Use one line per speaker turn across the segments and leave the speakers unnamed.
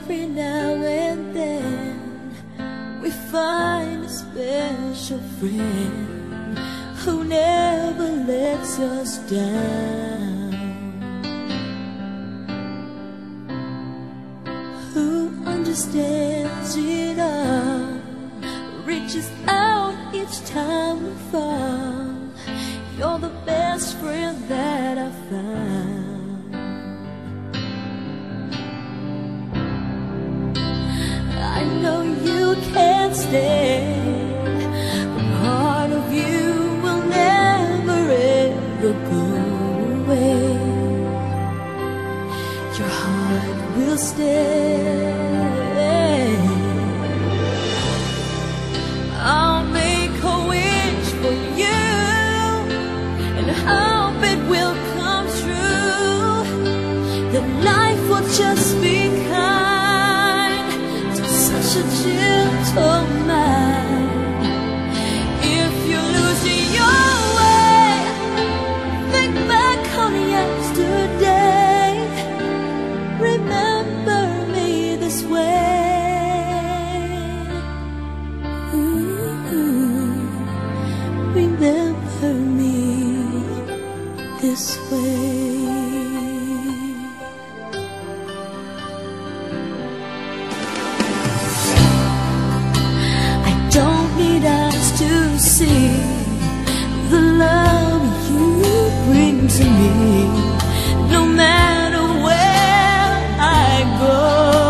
Every now and then we find a special friend who never lets us down, who understands it all, reaches out each time we fall. You're the best friend that I found. I know you can't stay, but part of you will never ever go away. Your heart will stay. I'll make a wish for you and hope it will come true, that life will just be kind to such a gentle man. If you lose your way, think back on yesterday. Remember me this way. Remember me this way. I don't need eyes to see the love you bring to me, no matter where I go.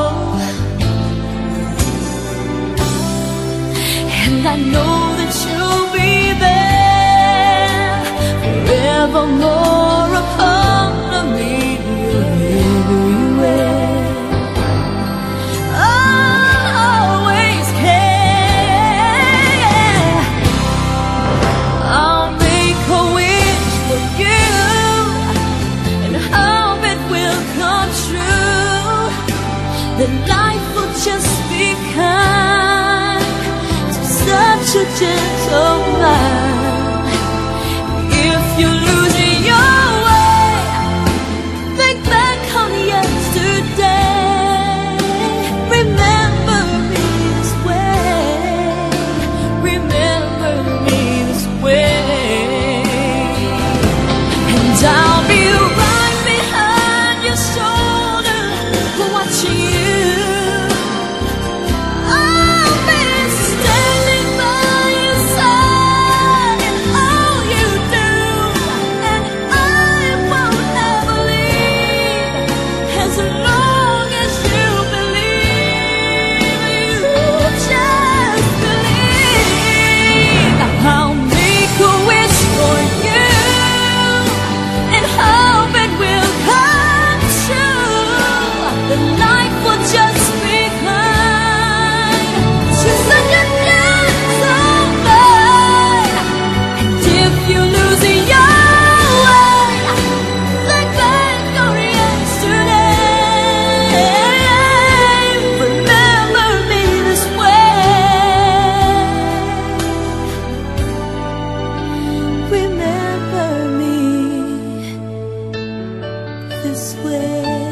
And I know that you'll be there forevermore, upon me everywhere. Always care. I'll make a wish for you and hope it will come true, that life will just be kind to such a gentle man. If you lose your way, think back on yesterday. Remember me this way. Remember me this way. And I'll be right behind your shoulder, watching you. I'll be standing by your side in all you do, and I won't ever leave as long as you believe. You just believe. I'll make a wish for you and hope it will come true, that life will just be kind to such a gentle man. And if you lose your way, think back on yesterday. Remember me this way. Remember me this way.